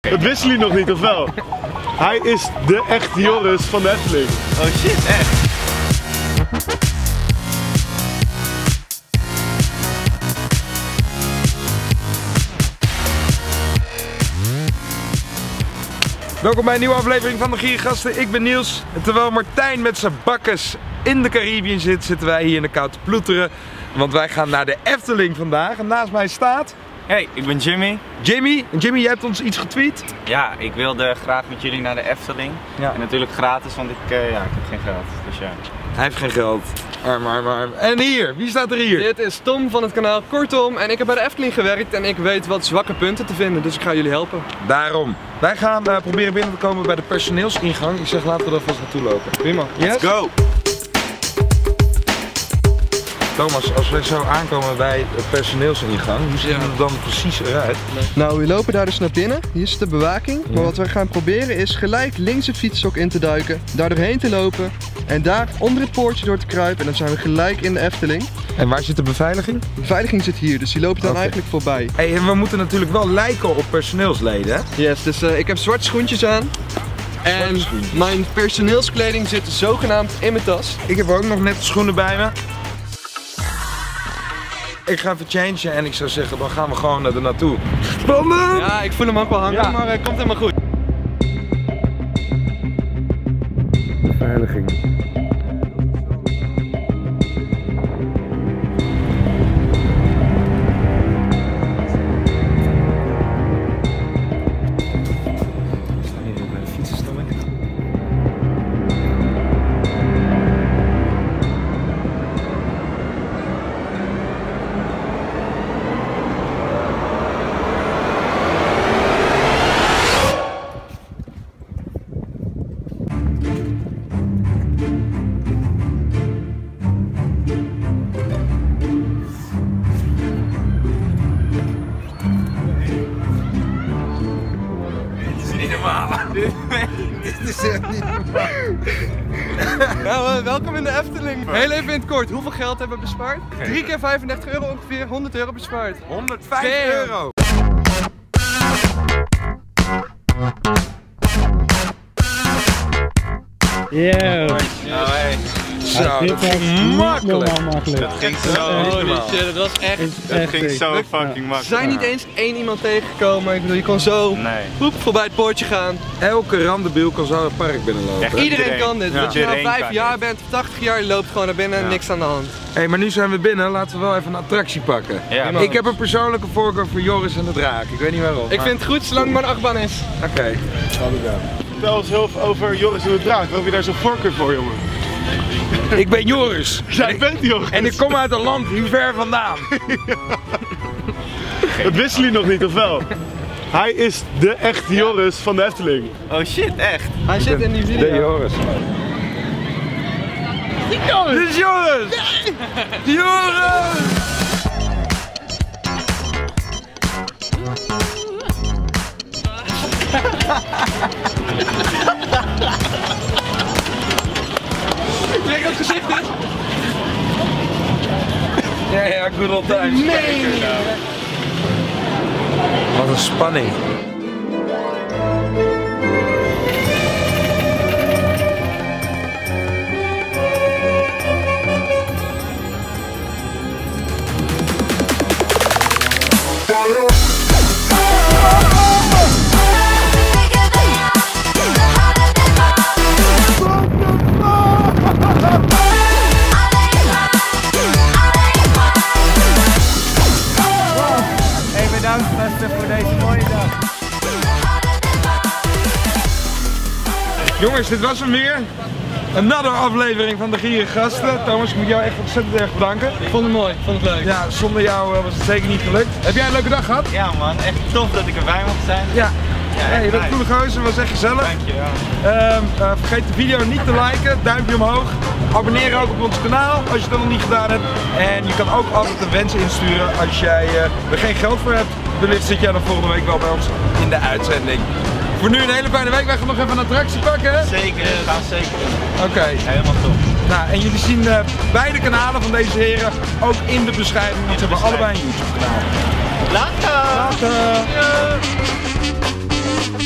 Dat wisten jullie nog niet, of wel? Hij is de echte Joris van de Efteling. Oh shit, echt? Welkom bij een nieuwe aflevering van de Giergasten. Ik ben Niels. En terwijl Martijn met zijn bakkes in de Caribbean zit, zitten wij hier in de kou te ploeteren. Want wij gaan naar de Efteling vandaag. En naast mij staat... Hey, ik ben Jimmy. Jimmy, jij hebt ons iets getweet. Ja, ik wilde graag met jullie naar de Efteling. Ja. En natuurlijk gratis, want ik heb geen geld. Dus ja. Hij heeft geen geld. Arm. En hier, wie staat er hier? Dit is Tom van het kanaal Kortom en ik heb bij de Efteling gewerkt en ik weet wat zwakke punten te vinden, dus ik ga jullie helpen. Daarom. Wij gaan proberen binnen te komen bij de personeelsingang. Ik zeg laten we er vast naartoe lopen. Prima. Yes? Let's go! Thomas, als wij zo aankomen bij de personeelsingang, hoe ziet het er dan precies eruit? Nou, we lopen daar dus naar binnen. Hier is de bewaking. Maar wat we gaan proberen is gelijk links het fietshok in te duiken, daar doorheen te lopen en daar onder het poortje door te kruipen en dan zijn we gelijk in de Efteling. En waar zit de beveiliging? De beveiliging zit hier, dus die loop je dan Oké. eigenlijk voorbij. Hey, en we moeten natuurlijk wel lijken op personeelsleden, hè? Yes, dus ik heb zwarte schoentjes aan. En schoentjes. mijn personeelskleding zit zogenaamd in mijn tas. Ik heb ook nog net de schoenen bij me. Ik ga even changen en ik zou zeggen, dan gaan we gewoon er naartoe. Spannend! Ja, ik voel hem ook wel hangen, Ja. maar het komt helemaal goed. Beveiliging. Dit is echt niet normaal. Nou, welkom in de Efteling. Heel even in het kort, hoeveel geld hebben we bespaard? 3 keer 35 euro, ongeveer 100 euro bespaard. 105 Damn. euro! Yeah. Nou hey, Zo, dat ging makkelijk. dat ging zo. Holy shit, dat was echt... Dat ging zo fucking We makkelijk. zijn niet eens één iemand tegengekomen. Ik bedoel, je kon zo Nee. poep, voorbij het poortje gaan. Elke randebiel kan zo het park binnenlopen. Echt. Iedereen kan dit. Ja. Als je nou Iedereen 5 kan jaar dit. bent, 80 jaar, je loopt gewoon naar binnen en Ja. niks aan de hand. Hey, maar nu zijn we binnen, laten we wel even een attractie pakken. Ja, Ik heb een persoonlijke voorkeur voor Joris en de Draak. Ik weet niet waarom. Ik vind het goed zolang het maar een achtbaan is. Oké. Vertel ons heel veel over Joris en de Draak. Waarom heb je daar zo'n voorkeur voor, jongen? Ik ben Joris. Jij bent Joris. En ik kom uit een land hier ver vandaan. Dat wisten jullie nog niet, of wel? Hij is de echte Joris van de Efteling. Oh shit, echt? Hij zit in die De video. Joris. Dit is Joris! Joris! Trek het gezicht in. Ja, good old times. Nee. Wat een spanning. Hey, bedankt beste voor deze mooie dag. Jongens, dit was hem weer. Another aflevering van de Giergasten. Thomas, ik moet jou echt ontzettend erg bedanken. Ik vond het mooi, ik vond het leuk. Ja, zonder jou was het zeker niet gelukt. Heb jij een leuke dag gehad? Ja man, echt tof dat ik erbij mocht zijn. Ja. Hey, je bent nice. een coole gozer, was echt gezellig. Dankjewel. Vergeet de video niet te liken, duimpje omhoog. Abonneer ook op ons kanaal als je dat nog niet gedaan hebt. En je kan ook altijd een wens insturen als jij er geen geld voor hebt. Wellicht zit jij dan volgende week wel bij ons in de uitzending. Voor nu een hele fijne week. Wij gaan nog even een attractie pakken. Hè? Zeker, dat gaan we zeker doen. Oké. Helemaal top. Nou, en jullie zien beide kanalen van deze heren ook in de beschrijving. Want ze hebben allebei een YouTube kanaal. Later! Later!